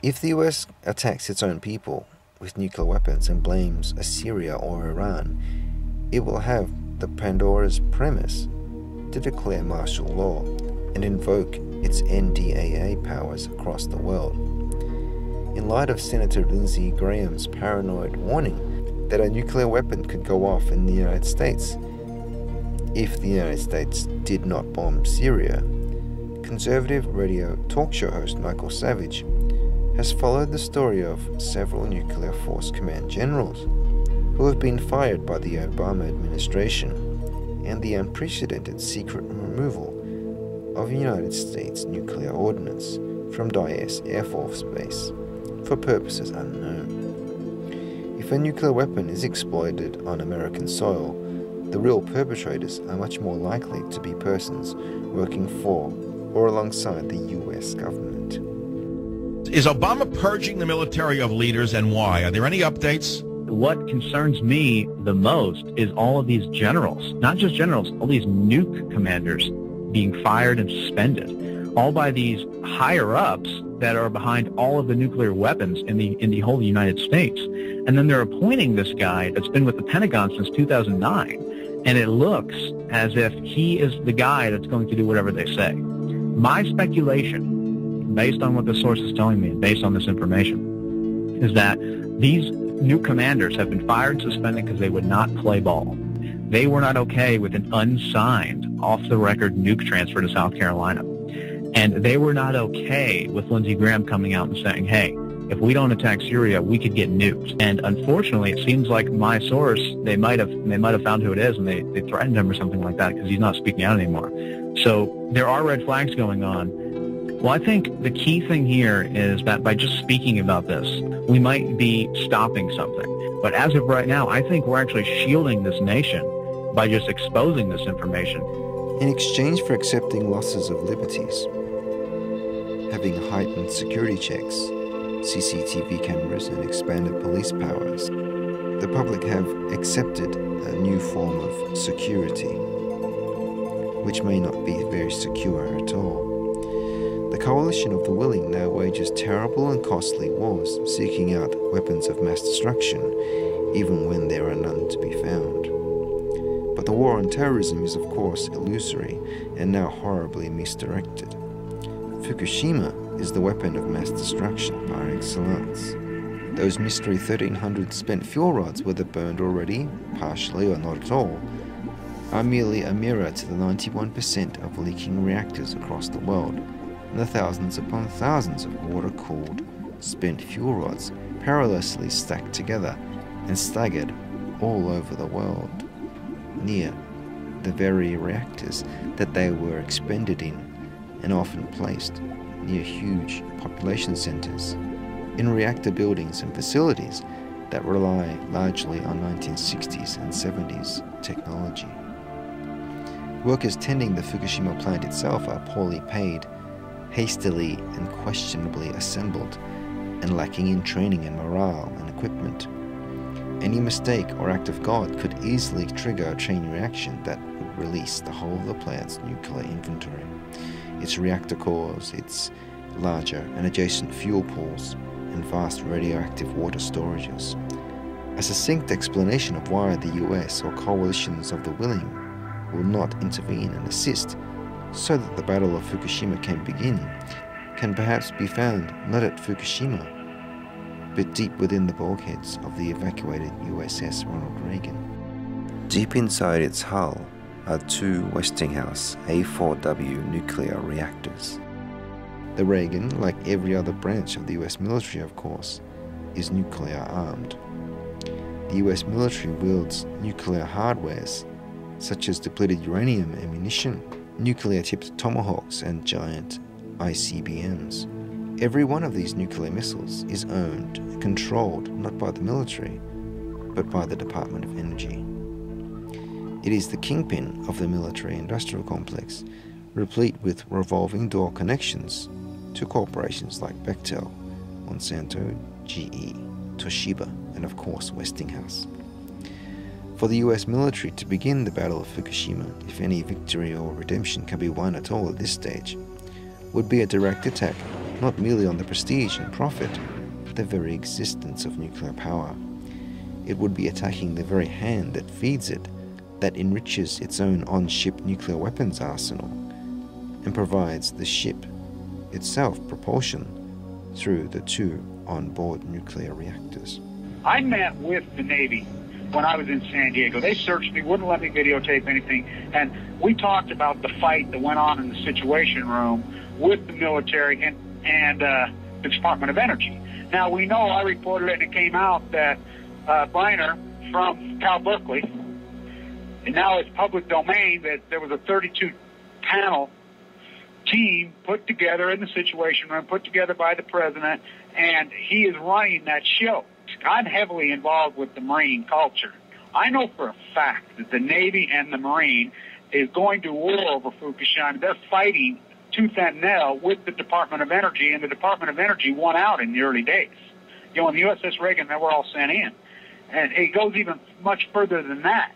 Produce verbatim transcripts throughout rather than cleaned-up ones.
If the U S attacks its own people with nuclear weapons and blames Syria or Iran, it will have the Pandora's premise to declare martial law and invoke its N D A A powers across the world. In light of Senator Lindsey Graham's paranoid warning that a nuclear weapon could go off in the United States if the United States did not bomb Syria, conservative radio talk show host Michael Savage has followed the story of several nuclear force command generals who have been fired by the Obama administration and the unprecedented secret removal of United States nuclear ordnance from Dyess Air Force Base for purposes unknown. If a nuclear weapon is exploited on American soil, the real perpetrators are much more likely to be persons working for or alongside the U S government. Is Obama purging the military of leaders, and why? Are there any updates? What concerns me the most is all of these generals, not just generals, all these nuke commanders being fired and suspended, all by these higher-ups that are behind all of the nuclear weapons in the in the whole United States. And then they're appointing this guy that's been with the Pentagon since two thousand nine, and it looks as if he is the guy that's going to do whatever they say. My speculation, based on what the source is telling me, based on this information, is that these new commanders have been fired and suspended because they would not play ball. They were not okay with an unsigned, off-the-record nuke transfer to South Carolina. And they were not okay with Lindsey Graham coming out and saying, hey, if we don't attack Syria, we could get nuked. And unfortunately, it seems like my source, they might have they might have found who it is, and they, they threatened him or something like that because he's not speaking out anymore. So there are red flags going on. Well, I think the key thing here is that by just speaking about this, we might be stopping something. But as of right now, I think we're actually shielding this nation by just exposing this information. In exchange for accepting losses of liberties, having heightened security checks, C C T V cameras and expanded police powers, the public have accepted a new form of security, which may not be very secure at all. The coalition of the willing now wages terrible and costly wars, seeking out weapons of mass destruction, even when there are none to be found. But the war on terrorism is of course illusory and now horribly misdirected. Fukushima is the weapon of mass destruction par excellence. Those mystery thirteen hundred spent fuel rods, whether burned already, partially or not at all, are merely a mirror to the ninety-one percent of leaking reactors across the world, and the thousands upon thousands of water-cooled spent fuel rods perilously stacked together and staggered all over the world, near the very reactors that they were expended in, and often placed near huge population centers, in reactor buildings and facilities that rely largely on nineteen sixties and seventies technology. Workers tending the Fukushima plant itself are poorly paid, hastily and questionably assembled, and lacking in training and morale and equipment. Any mistake or act of God could easily trigger a chain reaction that would release the whole of the plant's nuclear inventory, its reactor cores, its larger and adjacent fuel pools, and vast radioactive water storages. A succinct explanation of why the U S or coalitions of the willing will not intervene and assist so that the Battle of Fukushima can begin can perhaps be found not at Fukushima, but deep within the bulkheads of the evacuated U S S Ronald Reagan. Deep inside its hull are two Westinghouse A four W nuclear reactors. The Reagan, like every other branch of the U S military of course, is nuclear armed. The U S military wields nuclear hardwares such as depleted uranium ammunition, nuclear-tipped tomahawks and giant I C B Ms. Every one of these nuclear missiles is owned and controlled not by the military, but by the Department of Energy. It is the kingpin of the military-industrial complex, replete with revolving door connections to corporations like Bechtel, Monsanto, G E, Toshiba, and of course Westinghouse. For the U S military to begin the Battle of Fukushima, if any victory or redemption can be won at all at this stage, would be a direct attack not merely on the prestige and profit, but the very existence of nuclear power. It would be attacking the very hand that feeds it, that enriches its own on-ship nuclear weapons arsenal, and provides the ship itself propulsion through the two on-board nuclear reactors. I met with the Navy when I was in San Diego. They searched me, wouldn't let me videotape anything, and we talked about the fight that went on in the Situation Room with the military and, and uh, the Department of Energy. Now, we know, I reported it, and it came out that uh, Briner from Cal Berkeley, and now it's public domain, that there was a thirty-two panel team put together in the Situation Room, put together by the president, and he is running that show. I'm heavily involved with the Marine culture. I know for a fact that the Navy and the Marine is going to war over Fukushima. They're fighting tooth and nail with the Department of Energy, and the Department of Energy won out in the early days. You know, in the U S S Reagan, they were all sent in. And it goes even much further than that.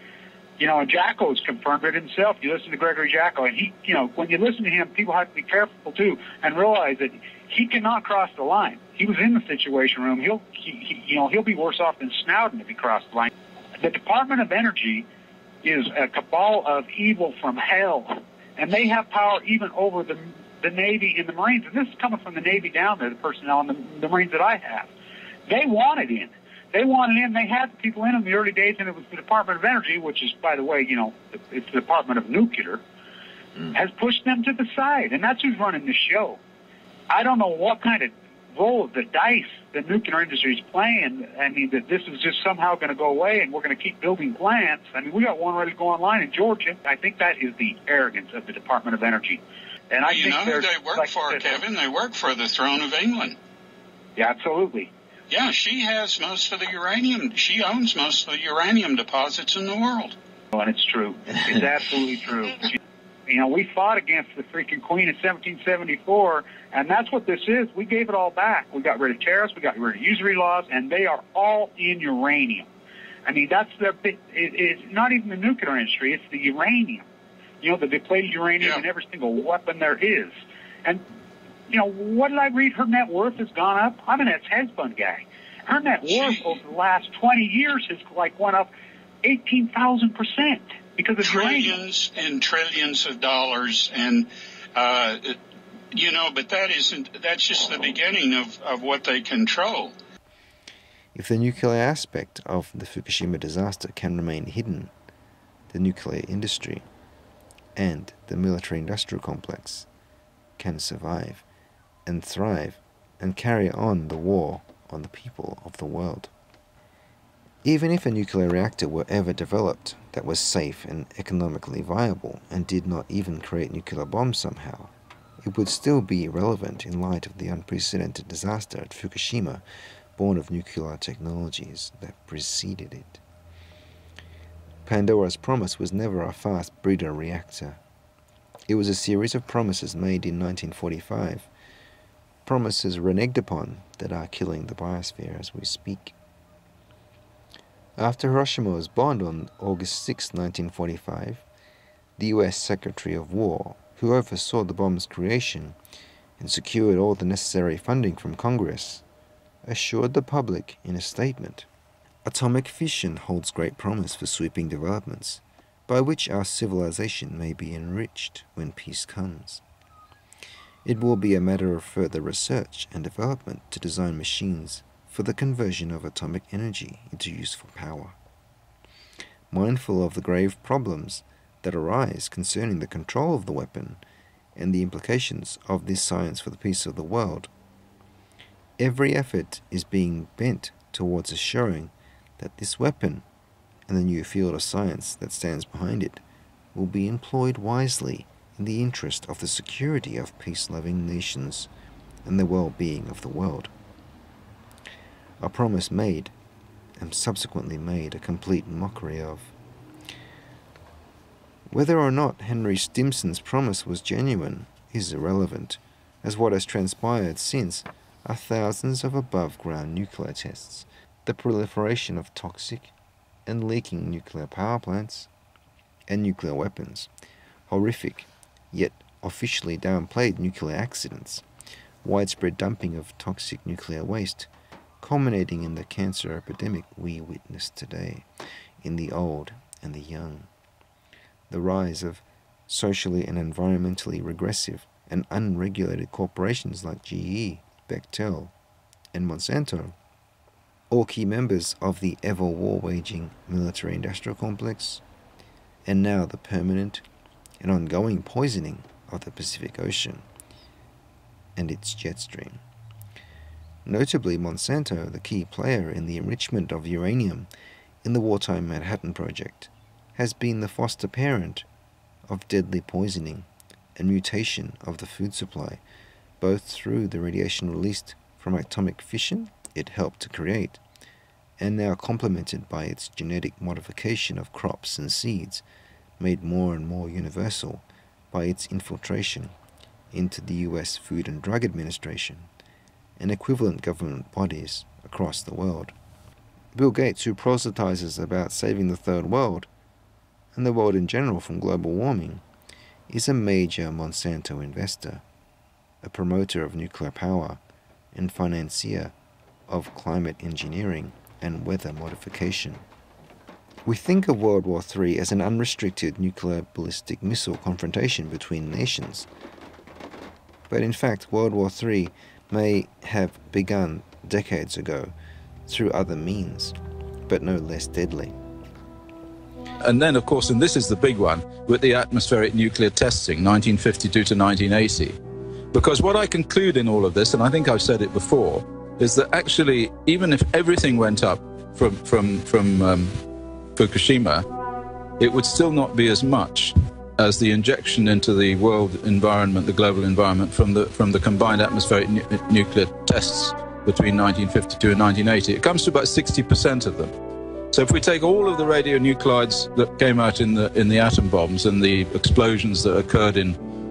You know, and Jacko's confirmed it himself. You listen to Gregory Jacko, and he, you know, when you listen to him, people have to be careful, too, and realize that he cannot cross the line. He was in the Situation Room. He'll, he, he, you know, he'll be worse off than Snowden if he crossed the line. The Department of Energy is a cabal of evil from hell, and they have power even over the the Navy and the Marines. And this is coming from the Navy down there, the personnel and the, the Marines that I have. They wanted in. They wanted in. They had the people in in the early days, and it was the Department of Energy, which is, by the way, you know, it's the Department of Nuclear, mm. has pushed them to the side, and that's who's running the show. I don't know what kind of roll of the dice the nuclear industry is playing. I mean, that this is just somehow going to go away, and we're going to keep building plants. I mean, we got one ready to go online in Georgia. I think that is the arrogance of the Department of Energy. And I you think know who they work like, for, Kevin? They work for the throne of England. Yeah, absolutely. Yeah, she has most of the uranium. She owns most of the uranium deposits in the world. Oh, and it's true. It's absolutely true. You know, we fought against the freaking Queen in seventeen seventy-four, and that's what this is. We gave it all back. We got rid of tariffs, we got rid of usury laws, and they are all in uranium. I mean, that's their big, it, it's not even the nuclear industry, it's the uranium. You know, the depleted uranium yeah. in every single weapon there is. And, you know, what did I read? Her net worth has gone up. I'm an ex-hedge fund guy. Her net worth Gee. over the last twenty years has, like, went up eighteen thousand percent. Because of trillions uranium. and trillions of dollars, and uh, you know, but that isn't. That's just the beginning of, of what they control. If the nuclear aspect of the Fukushima disaster can remain hidden, the nuclear industry and the military-industrial complex can survive and thrive and carry on the war on the people of the world. Even if a nuclear reactor were ever developed that was safe and economically viable and did not even create nuclear bombs somehow, it would still be irrelevant in light of the unprecedented disaster at Fukushima, born of nuclear technologies that preceded it. Pandora's promise was never a fast breeder reactor. It was a series of promises made in nineteen forty-five, promises reneged upon that are killing the biosphere as we speak. After Hiroshima was bombed on August sixth, nineteen forty-five, the U S Secretary of War, who oversaw the bomb's creation and secured all the necessary funding from Congress, assured the public in a statement, "Atomic fission holds great promise for sweeping developments, by which our civilization may be enriched when peace comes. It will be a matter of further research and development to design machines for the conversion of atomic energy into useful power. Mindful of the grave problems that arise concerning the control of the weapon and the implications of this science for the peace of the world, every effort is being bent towards assuring that this weapon and the new field of science that stands behind it will be employed wisely in the interest of the security of peace-loving nations and the well-being of the world." A promise made, and subsequently made a complete mockery of. Whether or not Henry Stimson's promise was genuine is irrelevant, as what has transpired since are thousands of above-ground nuclear tests, the proliferation of toxic and leaking nuclear power plants, and nuclear weapons, horrific, yet officially downplayed nuclear accidents, widespread dumping of toxic nuclear waste, culminating in the cancer epidemic we witness today in the old and the young. The rise of socially and environmentally regressive and unregulated corporations like G E, Bechtel, and Monsanto, all key members of the ever war-waging military-industrial complex, and now the permanent and ongoing poisoning of the Pacific Ocean and its jet stream. Notably, Monsanto, the key player in the enrichment of uranium in the wartime Manhattan Project, has been the foster parent of deadly poisoning and mutation of the food supply, both through the radiation released from atomic fission it helped to create, and now complemented by its genetic modification of crops and seeds, made more and more universal by its infiltration into the U S Food and Drug Administration and equivalent government bodies across the world. Bill Gates, who proselytizes about saving the third world, and the world in general from global warming, is a major Monsanto investor, a promoter of nuclear power, and financier of climate engineering and weather modification. We think of World War Three as an unrestricted nuclear ballistic missile confrontation between nations. But in fact, World War Three may have begun decades ago through other means, but no less deadly. And then, of course, and this is the big one, with the atmospheric nuclear testing, nineteen fifty-two to nineteen eighty. Because what I conclude in all of this, and I think I've said it before, is that actually, even if everything went up from, from, from um, Fukushima, it would still not be as much as the injection into the world environment, the global environment, from the, from the combined atmospheric nu nuclear tests between nineteen fifty-two and nineteen eighty. It comes to about sixty percent of them. So if we take all of the radionuclides that came out in the in the atom bombs and the explosions that occurred in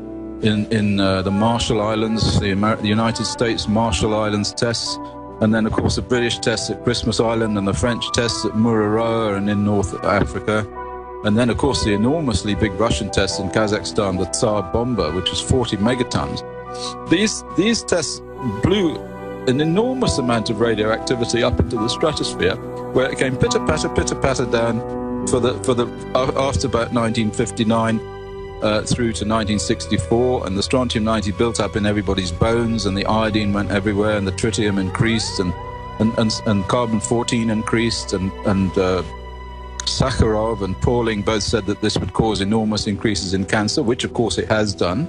in in uh, the Marshall Islands, the, Amer the United States Marshall Islands tests, and then of course the British tests at Christmas Island and the French tests at Mururoa and in North Africa, and then of course the enormously big Russian tests in Kazakhstan, the Tsar bomber, which was forty megatons. These these tests blew an enormous amount of radioactivity up into the stratosphere, where it came pitter-patter, pitter-patter down for the for the after about nineteen fifty-nine uh, through to nineteen sixty-four, and the strontium ninety built up in everybody's bones, and the iodine went everywhere, and the tritium increased, and and and, and carbon fourteen increased, and and uh, Sakharov and Pauling both said that this would cause enormous increases in cancer, which of course it has done.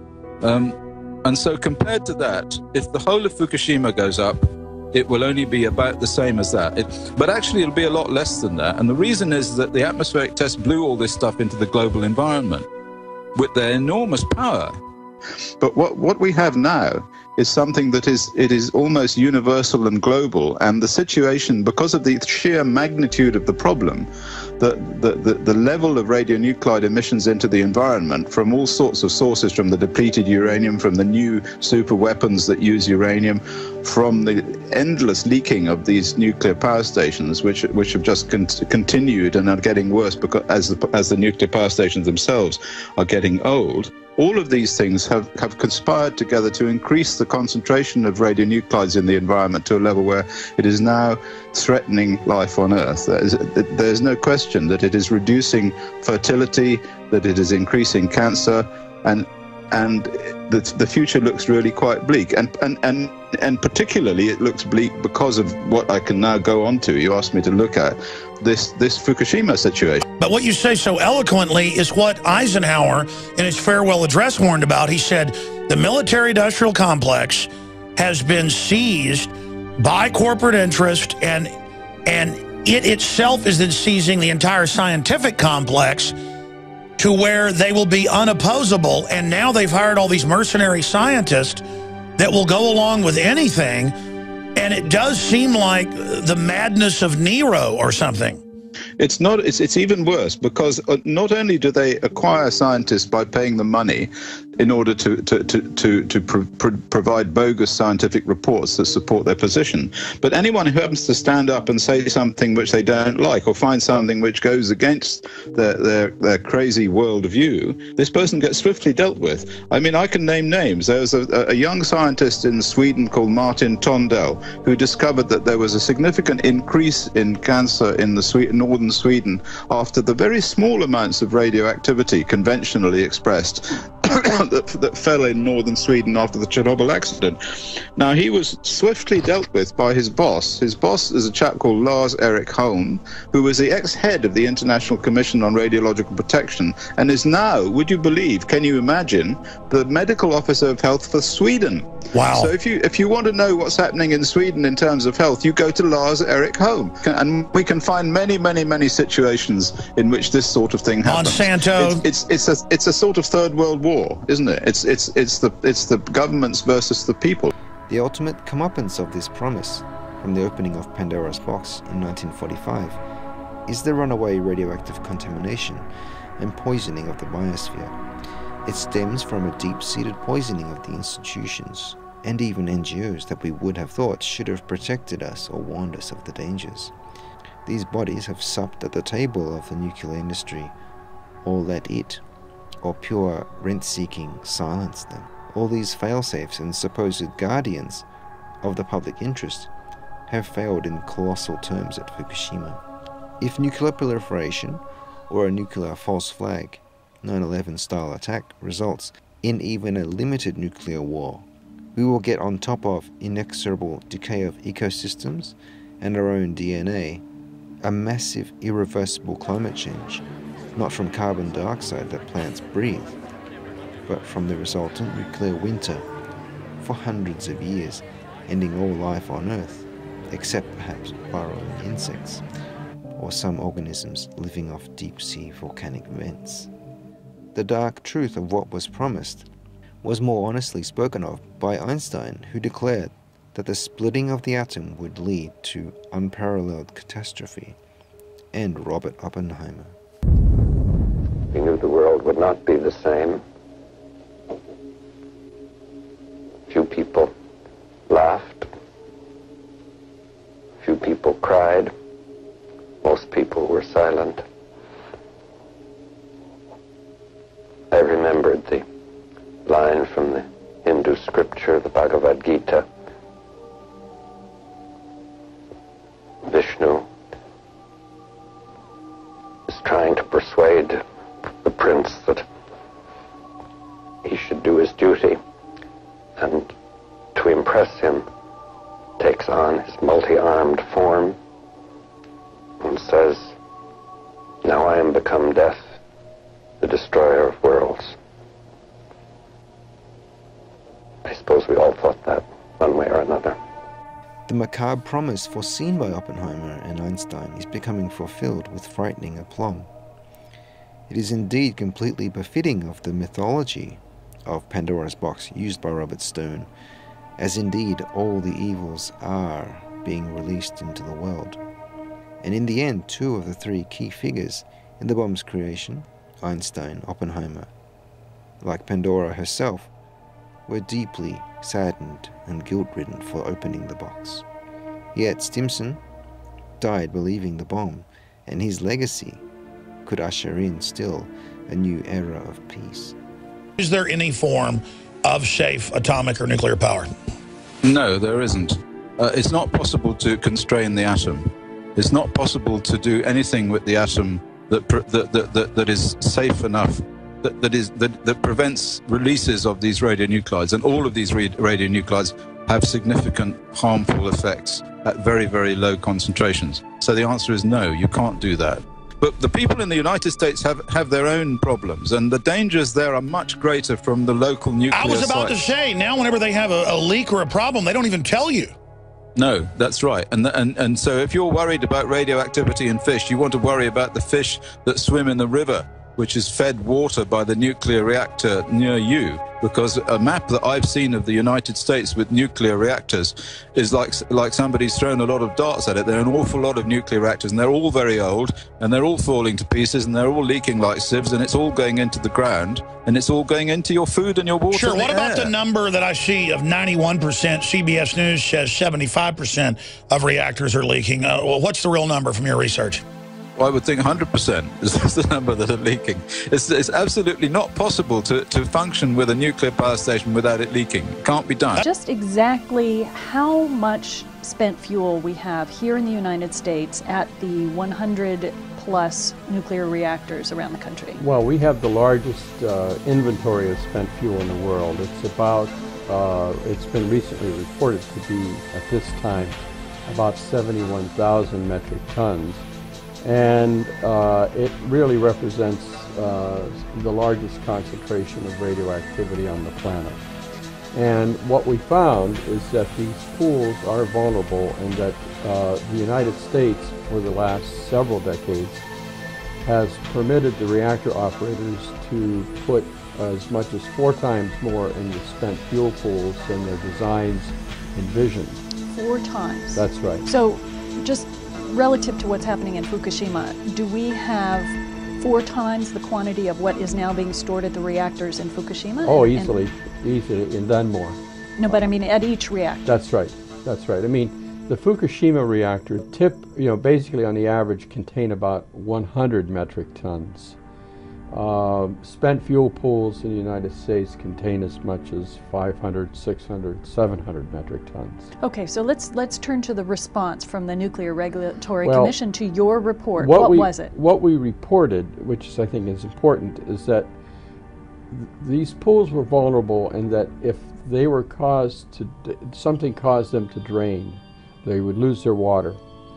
Um, And so compared to that, if the whole of Fukushima goes up, it will only be about the same as that. It, but actually, it'll be a lot less than that. And the reason is that the atmospheric test blew all this stuff into the global environment with their enormous power. But what, what we have now is something that is, it is almost universal and global. And the situation, because of the sheer magnitude of the problem, the, the, the, the level of radionuclide emissions into the environment from all sorts of sources, from the depleted uranium, from the new super weapons that use uranium, from the endless leaking of these nuclear power stations, which which have just con continued and are getting worse because as the, as the nuclear power stations themselves are getting old. All of these things have, have conspired together to increase the concentration of radionuclides in the environment to a level where it is now threatening life on Earth. There is, there's no question that it is reducing fertility, that it is increasing cancer, and and the, the future looks really quite bleak. And, and, and, and particularly it looks bleak because of what I can now go on to, you asked me to look at, this, this Fukushima situation. But what you say so eloquently is what Eisenhower in his farewell address warned about. He said, the military-industrial complex has been seized by corporate interest, and, and it itself is then seizing the entire scientific complex to where they will be unopposable. And now they've hired all these mercenary scientists that will go along with anything. And it does seem like the madness of Nero or something. It's not. It's, it's even worse, because not only do they acquire scientists by paying them money, in order to to to to, to pro pro provide bogus scientific reports that support their position. But anyone who happens to stand up and say something which they don't like, or find something which goes against their their, their crazy worldview, this person gets swiftly dealt with. I mean, I can name names. There was a, a young scientist in Sweden called Martin Tondell who discovered that there was a significant increase in cancer in the Sweden, northern Sweden after the very small amounts of radioactivity conventionally expressed that, that fell in northern Sweden after the Chernobyl accident. Now, he was swiftly dealt with by his boss. His boss is a chap called Lars Erik Holm, who was the ex-head of the International Commission on Radiological Protection and is now, would you believe, can you imagine, the medical officer of health for Sweden. Wow. So if you if you want to know what's happening in Sweden in terms of health, you go to Lars Erik Holm. And we can find many, many, many situations in which this sort of thing happens. Monsanto. It's, it's, it's, a, it's a sort of third world war, isn't it? It's, it's, it's, the, it's the governments versus the people. The ultimate comeuppance of this promise, from the opening of Pandora's box in nineteen forty-five, is the runaway radioactive contamination and poisoning of the biosphere. It stems from a deep-seated poisoning of the institutions and even N G Os that we would have thought should have protected us or warned us of the dangers. These bodies have supped at the table of the nuclear industry, or let it, or pure rent-seeking, silence them. All these fail-safes and supposed guardians of the public interest have failed in colossal terms at Fukushima. If nuclear proliferation, or a nuclear false flag, nine eleven style attack results in even a limited nuclear war, we will get on top of inexorable decay of ecosystems and our own D N A, a massive irreversible climate change, not from carbon dioxide that plants breathe, but from the resultant nuclear winter for hundreds of years, ending all life on Earth, except perhaps burrowing insects, or some organisms living off deep-sea volcanic vents. The dark truth of what was promised was more honestly spoken of by Einstein, who declared that the splitting of the atom would lead to unparalleled catastrophe, and Robert Oppenheimer. We knew the world would not be the same. Few people laughed. Few people cried. Most people were silent. I remembered the line from the Hindu scripture, the Bhagavad Gita. Vishnu is trying to persuade the prince that he should do his duty, and to impress him takes on his multi-armed form and says, "Now I am become death, the destroyer of worlds." I suppose we all thought that one way or another. The macabre promise foreseen by Oppenheimer and Einstein is becoming fulfilled with frightening aplomb. It is indeed completely befitting of the mythology of Pandora's box used by Robert Stone, as indeed all the evils are being released into the world. And in the end, two of the three key figures in the bomb's creation, Einstein, Oppenheimer, like Pandora herself, were deeply saddened and guilt-ridden for opening the box. Yet Stimson died believing the bomb, and his legacy could usher in still a new era of peace. Is there any form of safe atomic or nuclear power? No, there isn't. Uh, it's not possible to constrain the atom. It's not possible to do anything with the atom that pr that, that, that, that is safe enough, that, that, is, that, that prevents releases of these radionuclides. And all of these radionuclides have significant harmful effects at very, very low concentrations. So the answer is no, you can't do that. But the people in the United States have, have their own problems, and the dangers there are much greater from the local nuclear I was about sites. to say, now whenever they have a, a leak or a problem, they don't even tell you. No, that's right. And, and, and so if you're worried about radioactivity in fish, you want to worry about the fish that swim in the river which is fed water by the nuclear reactor near you, because a map that I've seen of the United States with nuclear reactors is like like somebody's thrown a lot of darts at it. There are an awful lot of nuclear reactors, and they're all very old, and they're all falling to pieces, and they're all leaking like sieves, and it's all going into the ground, and it's all going into your food and your water. Sure, and what the about air. the number that I see of ninety-one percent? C B S News says seventy-five percent of reactors are leaking. Uh, well, what's the real number from your research? I would think one hundred percent is the number that are leaking. It's, it's absolutely not possible to, to function with a nuclear power station without it leaking. It can't be done. Just exactly how much spent fuel we have here in the United States at the one hundred plus nuclear reactors around the country? Well, we have the largest uh, inventory of spent fuel in the world. It's about, uh, it's been recently reported to be, at this time, about seventy-one thousand metric tons. And uh, it really represents uh, the largest concentration of radioactivity on the planet. And what we found is that these pools are vulnerable, and that uh, the United States, for the last several decades, has permitted the reactor operators to put as much as four times more in the spent fuel pools than their designs envisioned. Four times? That's right. So just relative to what's happening in Fukushima, do we have four times the quantity of what is now being stored at the reactors in Fukushima? Oh, and, easily, and, easily, and then more. No, but I mean at each reactor. That's right, that's right. I mean, the Fukushima reactor tip, you know, basically on the average contain about one hundred metric tons. Uh, spent fuel pools in the United States contain as much as five hundred, six hundred, seven hundred metric tons. Okay, so let's let's turn to the response from the Nuclear Regulatory well, Commission to your report. What, what we, was it? What we reported, which is, I think is important, is that th these pools were vulnerable, and that if they were caused to, something caused them to drain, they would lose their water.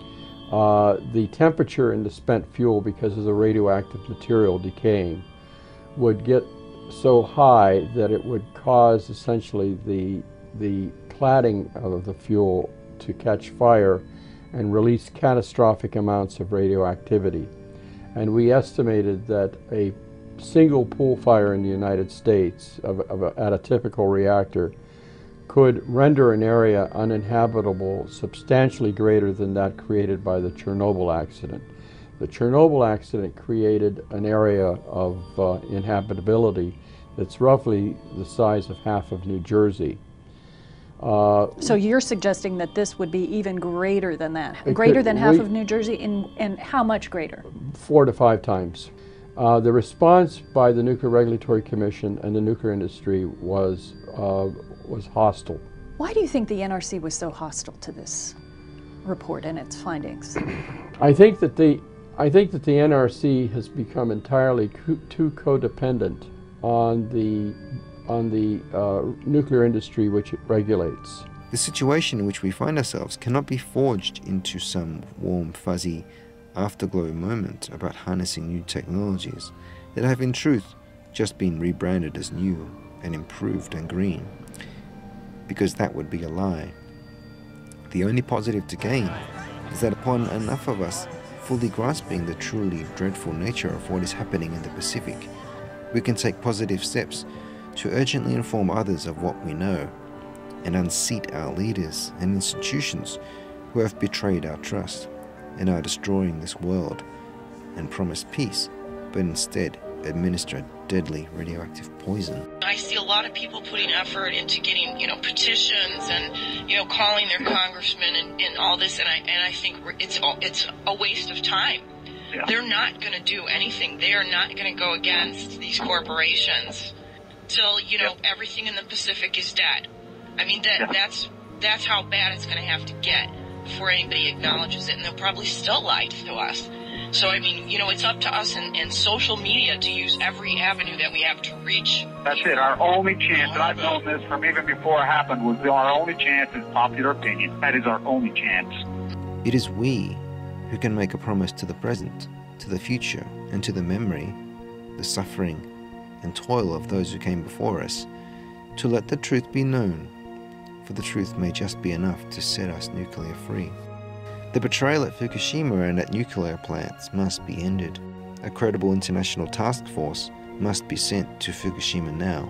Uh, the temperature in the spent fuel, because of the radioactive material decaying, would get so high that it would cause essentially the, the cladding of the fuel to catch fire and release catastrophic amounts of radioactivity. And we estimated that a single pool fire in the United States of, of a, at a typical reactor could render an area uninhabitable substantially greater than that created by the Chernobyl accident. The Chernobyl accident created an area of uh, inhabitability that's roughly the size of half of New Jersey. Uh, so you're suggesting that this would be even greater than that? Greater could, than half we, of New Jersey? In, and how much greater? Four to five times. Uh, the response by the Nuclear Regulatory Commission and the nuclear industry was uh, was hostile. Why do you think the N R C was so hostile to this report and its findings? I think that the I think that the N R C has become entirely co too codependent on the on the uh, nuclear industry which it regulates. The situation in which we find ourselves cannot be forged into some warm, fuzzy afterglow moment about harnessing new technologies that have in truth just been rebranded as new and improved and green, because that would be a lie. The only positive to gain is that upon enough of us fully grasping the truly dreadful nature of what is happening in the Pacific, we can take positive steps to urgently inform others of what we know and unseat our leaders and institutions who have betrayed our trust and are destroying this world and promise peace, but instead administer deadly radioactive poison. I see a lot of people putting effort into getting, you know, petitions and, you know, calling their congressmen and, and all this, and I and I think it's it's a waste of time. Yeah. They're not going to do anything. They are not going to go against these corporations till, you know, yeah. everything in the Pacific is dead. I mean, that yeah. that's that's how bad it's going to have to get before anybody acknowledges it, and they'll probably still lie to us. So, I mean, you know, it's up to us and, and social media to use every avenue that we have to reach. That's people. It. Our only chance, and I've known this from even before it happened, was our only chance is popular opinion. That is our only chance. It is we who can make a promise to the present, to the future, and to the memory, the suffering and toil of those who came before us, to let the truth be known, for the truth may just be enough to set us nuclear free. The betrayal at Fukushima and at nuclear plants must be ended. A credible international task force must be sent to Fukushima now.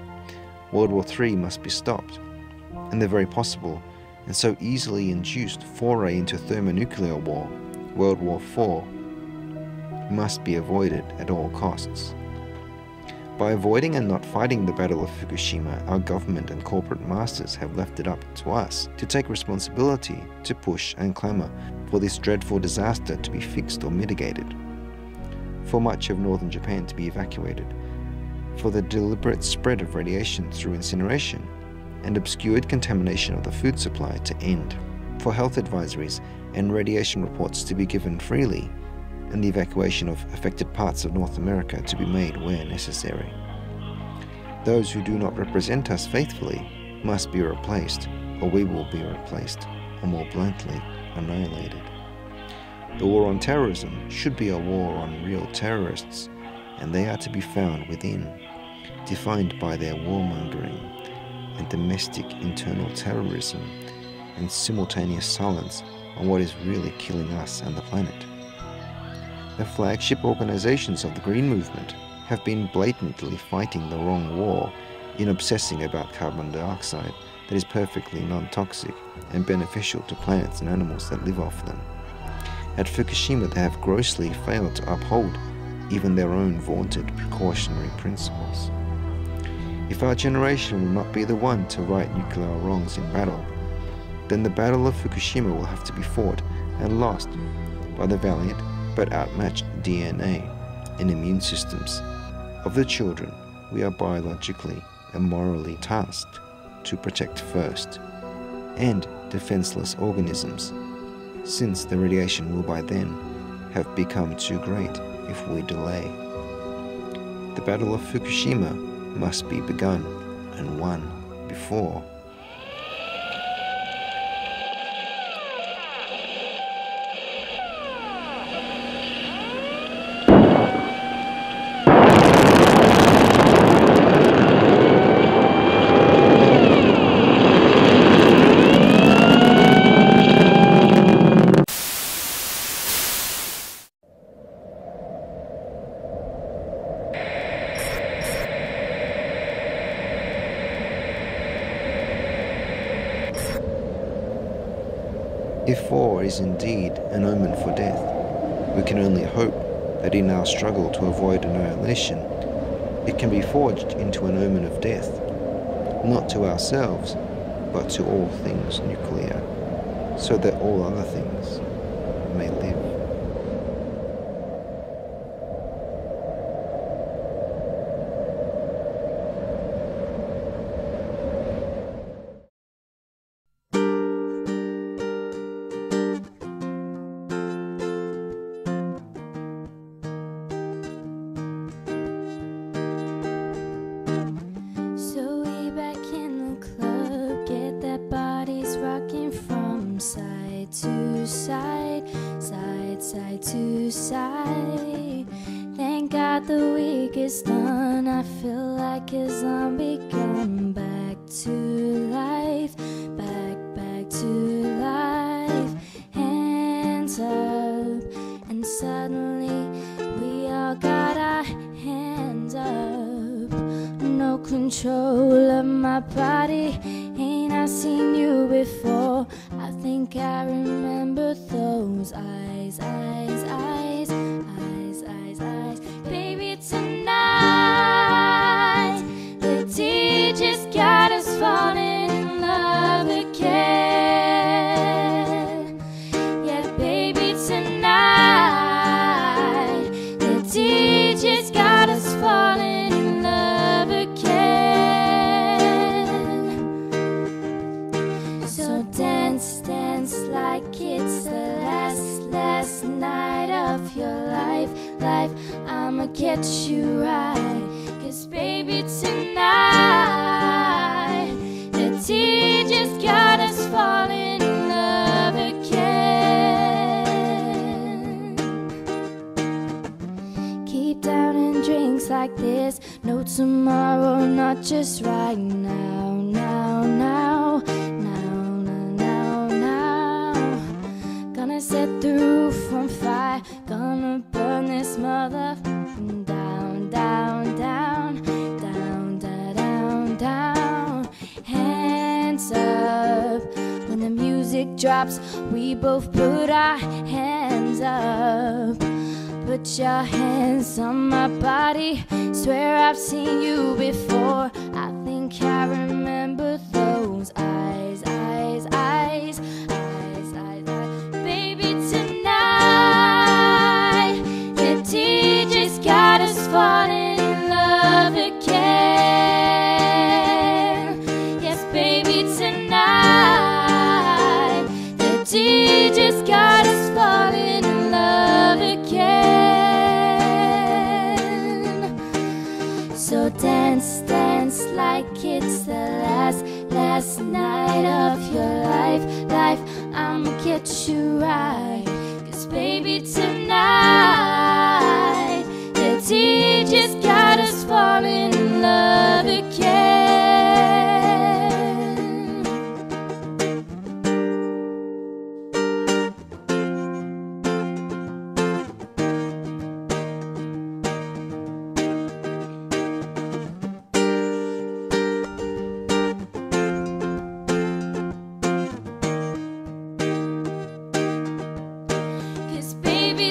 World War Three must be stopped, and the very possible and so easily induced foray into thermonuclear war, World War Four, must be avoided at all costs. By avoiding and not fighting the Battle of Fukushima, our government and corporate masters have left it up to us to take responsibility to push and clamour for this dreadful disaster to be fixed or mitigated, for much of northern Japan to be evacuated, for the deliberate spread of radiation through incineration and obscured contamination of the food supply to end, for health advisories and radiation reports to be given freely, and the evacuation of affected parts of North America to be made where necessary. Those who do not represent us faithfully must be replaced, or we will be replaced, or more bluntly, annihilated. The war on terrorism should be a war on real terrorists, and they are to be found within, defined by their warmongering and domestic internal terrorism and simultaneous silence on what is really killing us and the planet. The flagship organizations of the Green Movement have been blatantly fighting the wrong war in obsessing about carbon dioxide that is perfectly non-toxic and beneficial to plants and animals that live off them. At Fukushima, they have grossly failed to uphold even their own vaunted precautionary principles. If our generation will not be the one to right nuclear wrongs in battle, then the Battle of Fukushima will have to be fought and lost by the valiant but outmatched D N A and immune systems of the children we are biologically and morally tasked to protect first, and defenseless organisms, since the radiation will by then have become too great if we delay. The Battle of Fukushima must be begun and won before If four is indeed an omen for death, we can only hope that in our struggle to avoid annihilation, it can be forged into an omen of death, not to ourselves, but to all things nuclear, so that all other things may live. To side, side, side to side. Thank God the week is done. I feel like a zombie. Come back to life, back, back to life. Hands up, and suddenly we all got our hands up. No control of my body. Ain't I seen you before? I think I remember those eyes, eyes, eyes, eyes, eyes, eyes. Baby, tonight the D just got us falling in love again. Yeah, baby, tonight the D just got us falling in love again. So dance, dance like it's the last, last night of your life, life. I'ma get you right, 'cause baby tonight the tea just got us falling in love again. Keep downing drinks like this, no tomorrow, not just right now, now, now. Set the roof on fire, gonna burn burn this mother down, down, down, down, da, down, down. Hands up. When the music drops, we both put our hands up. Put your hands on my body. Swear I've seen you before. I think I remember those eyes, eyes, eyes, eyes, eyes, eyes. Baby, tonight the D J's got us falling in love again. Yes, baby, tonight the D J's got us falling in love again. So dance, dance like it's the last, last night of your life, life. I'ma get you right. Cause baby, tonight the D J's got us falling in love again. Cause baby,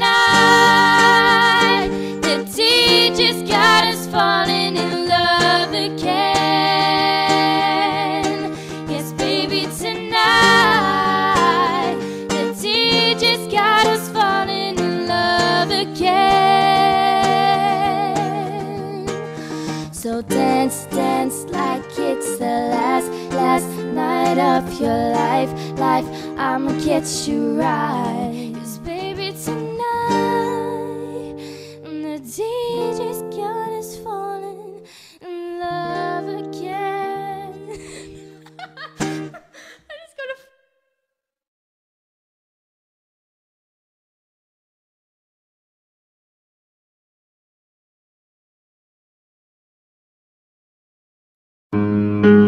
tonight the D J's got us falling in love again. Yes, baby, tonight the D J's got us falling in love again. So dance, dance like it's the last, last night of your life, life. I'ma get you right. Cause baby, tonight the D J's got us falling in love again. I just gotta. Thank you.